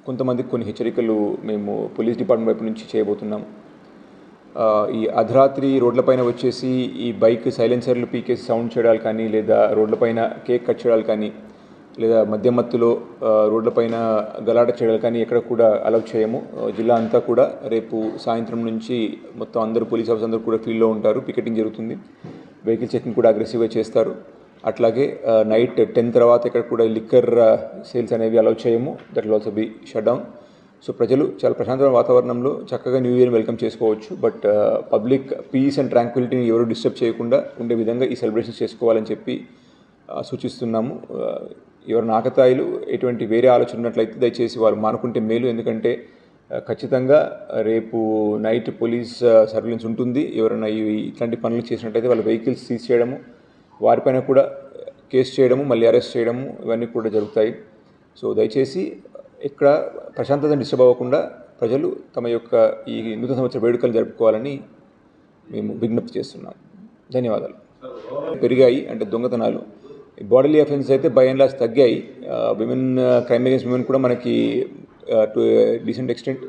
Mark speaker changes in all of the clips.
Speaker 1: కొంతమందికి కొన్ని హెచ్చరికలు మేము పోలీస్ డిపార్ట్మెంట్ వైపు నుంచి చేయబోతున్నాము. ఈ అర్ధరాత్రి రోడ్లపైన వచ్చేసి ఈ బైక్ సైలెన్సర్లు పీకేసి సౌండ్ చేయడాలు కానీ, లేదా రోడ్లపైన కేక్ కట్ చేయడాలు కానీ, లేదా మద్యం మత్తులో రోడ్లపైన గలాట చేయడాలు కానీ ఎక్కడ కూడా అలౌ చేయము. జిల్లా అంతా కూడా రేపు సాయంత్రం నుంచి మొత్తం అందరూ పోలీస్ ఆఫీసర్స్ అందరూ కూడా ఫీల్డ్లో ఉంటారు. పికెటింగ్ జరుగుతుంది. వెహికల్ చెకింగ్ కూడా అగ్రెసివ్గా చేస్తారు. అట్లాగే నైట్ 10 తర్వాత ఇక్కడ కూడా లిక్కర్ సేల్స్ అనేవి అలౌ చేయము. That will also be shut down. So ప్రజలు చాలా ప్రశాంతమైన వాతావరణంలో చక్కగా న్యూ ఇయర్ని వెల్కమ్ చేసుకోవచ్చు. బట్ పబ్లిక్ పీస్ అండ్ ట్రాంక్విలిటీని ఎవరు డిస్టర్బ్ చేయకుండా ఉండే విధంగా ఈ సెలబ్రేషన్స్ చేసుకోవాలని చెప్పి సూచిస్తున్నాము. ఎవరి నాకతాయిలు ఎటువంటి వేరే ఆలోచన ఉన్నట్లయితే దయచేసి వారు మానుకుంటే మేలు. ఎందుకంటే ఖచ్చితంగా రేపు నైట్ పోలీస్ సర్వేలెన్స్ ఉంటుంది. ఎవరైనా ఇట్లాంటి పనులు చేసినట్లయితే వాళ్ళ వెహికల్స్ సీజ్ చేయడము, వారిపైన కూడా కేసు చేయడము, మళ్ళీ అరెస్ట్ చేయడము ఇవన్నీ కూడా జరుగుతాయి. సో దయచేసి ఇక్కడ ప్రశాంతతను డిస్టర్బ్ అవ్వకుండా ప్రజలు తమ యొక్క ఈ నూతన సంవత్సర వేడుకలు జరుపుకోవాలని మేము విజ్ఞప్తి చేస్తున్నాం. ధన్యవాదాలు. పెరిగాయి అంటే దొంగతనాలు, బాడీలీ అఫెన్స్ అయితే బై అండ్ లార్జ్ తగ్గాయి. విమెన్ క్రైమ్ అగేన్స్ట్ విమెన్ కూడా మనకి టు డీసెంట్ ఎక్స్టెంట్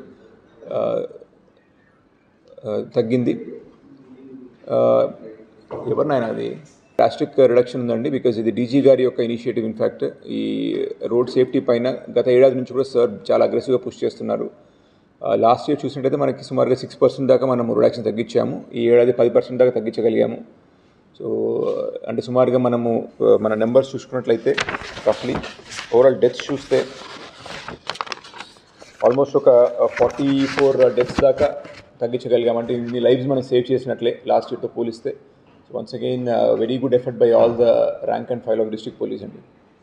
Speaker 1: తగ్గింది. ఎవరినైనా అది డ్రాస్టిక్ రిడక్షన్ ఉందండి. బికాజ్ ఇది డీజీ గారి యొక్క ఇనిషియేటివ్. ఇన్ఫ్యాక్ట్ ఈ రోడ్ సేఫ్టీ పైన గత ఏడాది నుంచి కూడా సార్ చాలా అగ్రెసివ్గా పుష్ చేస్తున్నారు. లాస్ట్ ఇయర్ చూసినట్టయితే మనకి సుమారుగా 6% దాకా మనము రిడక్షన్ తగ్గించాము. ఈ ఏడాది 10% దాకా తగ్గించగలిగాము. సో అంటే సుమారుగా మనము మన నెంబర్స్ చూసుకున్నట్లయితే రఫ్లీ ఓవరాల్ డెత్స్ చూస్తే ఆల్మోస్ట్ ఒక 44 డెత్స్ దాకా తగ్గించగలిగాము. అంటే ఇన్ని లైఫ్స్ మనం సేవ్ చేసినట్లే లాస్ట్ ఇయర్తో పోలిస్తే. So once again very good effort by all the rank and file of district police అండి.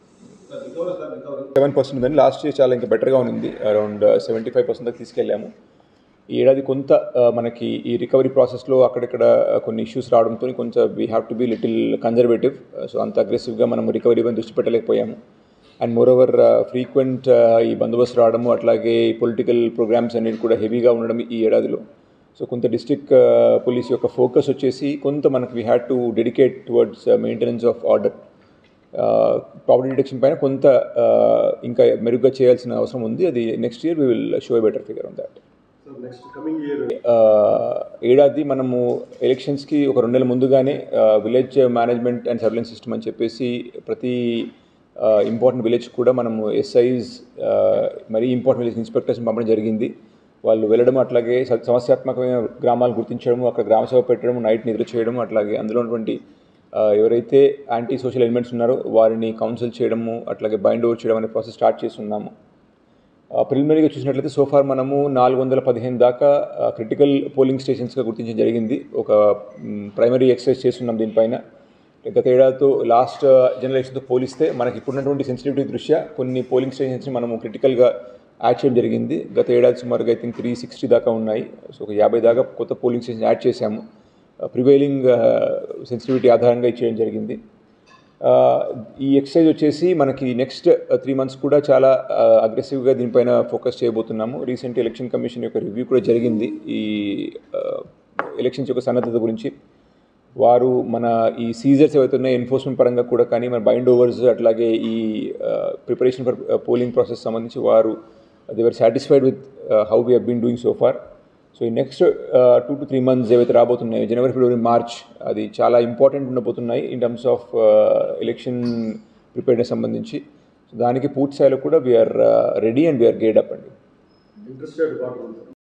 Speaker 1: 7% ఉందండి. లాస్ట్ ఇయర్ చాలా ఇంకా బెటర్గా ఉంది. అరౌండ్ 75% దాకా తీసుకెళ్ళాము. ఈ ఏడాది కొంత మనకి ఈ రికవరీ ప్రాసెస్లో అక్కడక్కడ కొన్ని ఇష్యూస్ రావడంతో కొంచెం we have to be little conservative. So అంత అగ్రెసివ్గా మనం రికవరీ పైన దృష్టి పెట్టలేకపోయాము. అండ్ మోర్ ఓవర్ ఫ్రీక్వెంట్ ఈ బందోబస్తు రావడము, అట్లాగే ఈ పొలిటికల్ ప్రోగ్రామ్స్ అనేవి కూడా హెవీగా ఉండడం ఈ ఏడాదిలో. సో కొంత డిస్ట్రిక్ట్ పోలీస్ యొక్క ఫోకస్ వచ్చేసి కొంత మనకి we had to dedicate towards maintenance of order. Property detection పైన కొంత ఇంకా మెరుగ్గా చేయాల్సిన అవసరం ఉంది. అది next year we will show a better figure on that. ఏడాది మనము ఎలక్షన్స్కి ఒక 2 నెలల ముందుగానే village management and surveillance system అని చెప్పేసి ప్రతి ఇంపార్టెంట్ విలేజ్ కూడా మనము ఎస్ఐస్ మరీ ఇంపార్టెంట్ విలేజ్ ఇన్స్పెక్టర్స్ని పంపడం జరిగింది. వాళ్ళు వెళ్ళడం, అట్లాగే సమస్యాత్మకమైన గ్రామాలు గుర్తించడము, అక్కడ గ్రామసభ పెట్టడం, నైట్ నిద్ర చేయడము, అట్లాగే అందులో ఉన్నటువంటి ఎవరైతే యాంటీ సోషల్ ఎలిమెంట్స్ ఉన్నారో వారిని కౌన్సిల్ చేయడము, అట్లాగే బైండ్ ఓవర్ చేయడం అనే ప్రాసెస్ స్టార్ట్ చేస్తున్నాము. ప్రిలిమినరీగా చూసినట్లయితే సోఫార్ మనము 415 దాకా క్రిటికల్ పోలింగ్ స్టేషన్స్గా గుర్తించడం జరిగింది. ఒక ప్రైమరీ ఎక్సర్సైజ్ చేస్తున్నాం దీనిపైన. గత ఏడాదితో లాస్ట్ జనరేషన్తో పోలిస్తే మనకి ఇప్పుడున్నటువంటి సెన్సిటివిటీ దృష్ట్యా కొన్ని పోలింగ్ స్టేషన్స్ని మనము క్రిటికల్గా యాడ్ చేయడం జరిగింది. గత ఏడాది సుమారుగా ఐ థింక్ 360 దాకా ఉన్నాయి. సో ఒక 50 దాకా కొత్త పోలింగ్ స్టేషన్ యాడ్ చేశాము. ప్రివైలింగ్ సెన్సిటివిటీ ఆధారంగా ఇచ్చేయడం జరిగింది. ఈ ఎక్సర్సైజ్ వచ్చేసి మనకి నెక్స్ట్ 3 months కూడా చాలా అగ్రెసివ్గా దీనిపైన ఫోకస్ చేయబోతున్నాము. రీసెంట్ ఎలక్షన్ కమిషన్ యొక్క రివ్యూ కూడా జరిగింది ఈ ఎలక్షన్స్ యొక్క సన్నద్ధత గురించి. వారు మన ఈ సీజర్స్ ఏవైతే ఉన్నాయో ఎన్ఫోర్స్మెంట్ పరంగా కూడా కానీ, మన బైండ్ ఓవర్స్, అట్లాగే ఈ ప్రిపరేషన్ ఫర్ పోలింగ్ ప్రాసెస్ సంబంధించి వారు they were satisfied with how we have been doing so far. So ఈ నెక్స్ట్ 2 to 3 months ఏవైతే రాబోతున్నాయో, జనవరి, ఫిబ్రవరి, మార్చ్, అది చాలా ఇంపార్టెంట్ ఉండబోతున్నాయి in terms of election preparedness సంబంధించి. సో దానికి పూర్తి స్థాయిలో కూడా వీఆర్ రెడీ అండ్ వీఆర్ గేడ్ అప్ అండి.